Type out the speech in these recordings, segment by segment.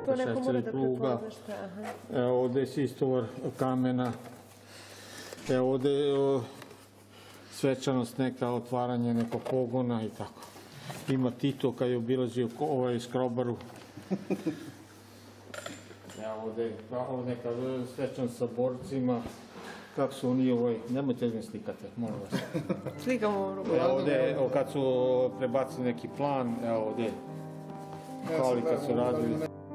To neko mora da prepoznašte. Evo ovde je istovar kamena. Evo ovde je svečanost neka, otvaranje nekog pogona i tako. Ima Tito kad je obilazio Skrobaru. Evo ovde je neka svečanost sa borcima. Kako su oni, nemojte da me slikate, molim vas. Slikamo u ruku. Evo ovde, kad su prebacili neki plan, evo ovde, kao li kad su radili.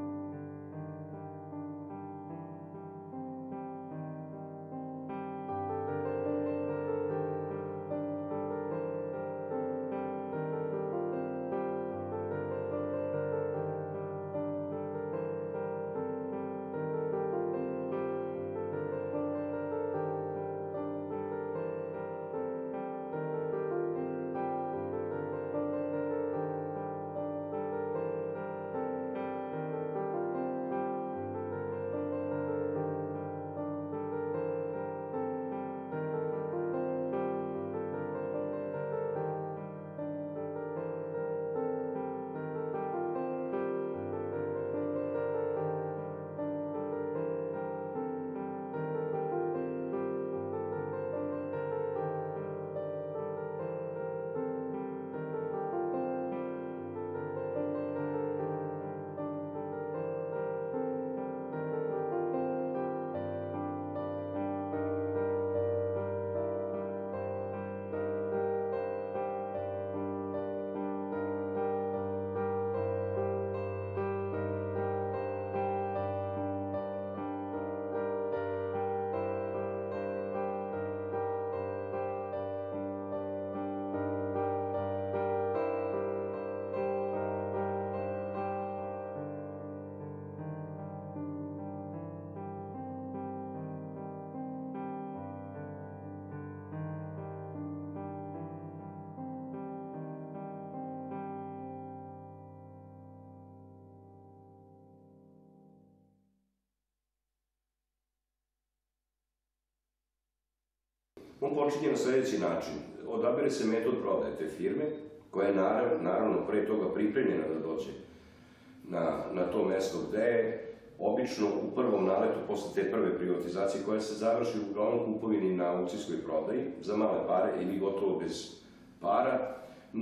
On počinje na sljedeći način. Odabere se metod prodaje te firme, koja je naravno pre toga pripremljena da dođe na to mesto gde je obično u prvom naletu posle te prve privatizacije koja se završi uglavnom kupovini na aukcijskoj prodaji za male pare ili gotovo bez para,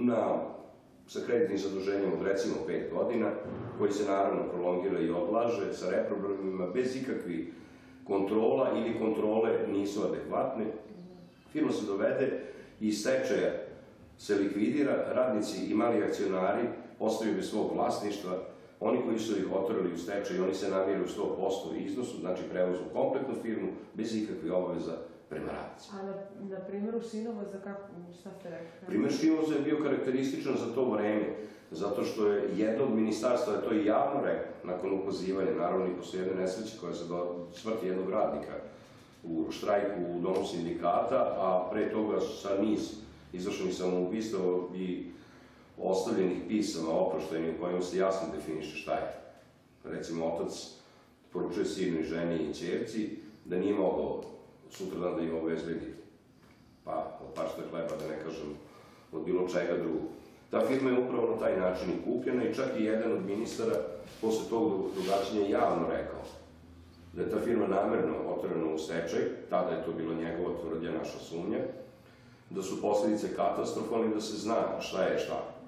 sa kreditnim zaduženjem od recimo 5 godina, koji se naravno prolongira i odlaže sa reprogramima bez ikakvih kontrola ili kontrole nisu adekvatne. Firma se dovede i iz stečaja se likvidira, radnici i mali akcionari ostaju bez svog vlasništva, oni koji su ih oterali u stečaj, oni se namire u 100% iznosu, znači preuzmu kompletnu firmu bez ikakvih obaveza prema radnicima. A na primjeru Šinovoza, šta ste rekli? Primer Šinovoza je bio karakterističan za to vreme, zato što je jedno od ministarstva, to je javno rekao, nakon ukazivanja, naravno i posle jedne nesreće koja se smrti jednog radnika u štrajku u domu sindikata, a pre toga sa niz izvršenih samoubistva i ostavljenih pisama oproštajnih u kojima se jasno definiše šta je. Recimo, otac poručuje sinu i ženi i ćerci da nije mogao sutradan da im obezbedi od parčeta hleba, da ne kažem, od bilo čega drugog. Ta firma je upravo na taj način i kupljena i čak i jedan od ministara posle tog događanja javno rekao da je ta firma namerno oterana u stečaj, tada je to bila njegova tvrdnja, naša sumnja, da su posledice katastrofalne i da se zna šta je šta.